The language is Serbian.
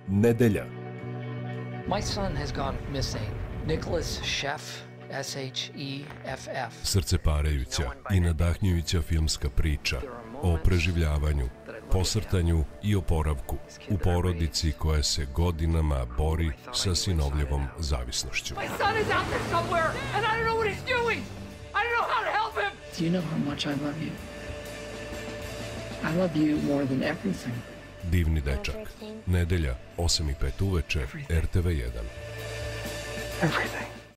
Nedelja. My son has gone missing. Nika Šefa, S-H-E-F-F. Srceparajuća i nadahnjujuća filmska priča o preživljavanju, posrtanju i oporavku u porodici koja se godinama bori sa sinovljevom zavisnošću. My son is out there somewhere and I don't know what he's doing. I don't know how to help him. Do you know how much I love you? I love you more than everything. Divni dečak. Nedelja, 8:05 uveče, RTV1. Everything.